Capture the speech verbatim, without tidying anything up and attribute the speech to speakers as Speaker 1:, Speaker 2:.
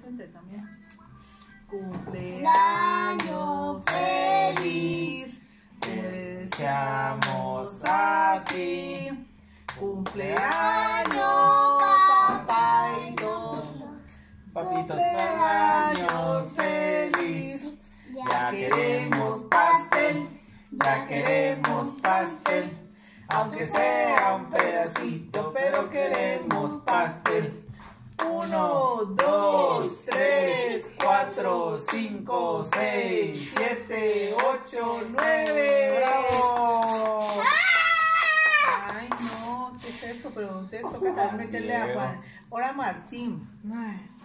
Speaker 1: Vente también. Cumpleaños feliz, te deseamos a ti. Cumpleaños, papitos, papitos, cumpleaños feliz. Ya queremos pastel, ya queremos pastel, aunque sea un pedacito, pero queremos pastel. Uno, dos, tres, cuatro, cinco, seis, siete, ocho, nueve. ¡Bravo! Ay, no, ¿qué es esto? Pero ustedes toca también meterle a Juan. Ahora Martín. Ay.